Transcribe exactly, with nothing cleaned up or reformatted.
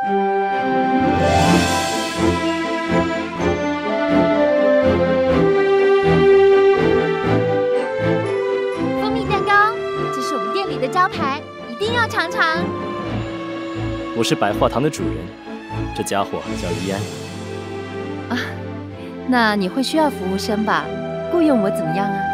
蜂蜜蛋糕，这是我们店里的招牌，一定要尝尝。 我是百货堂的主人，这家伙叫黎安。 啊，那你会需要服务生吧？雇佣我怎么样啊？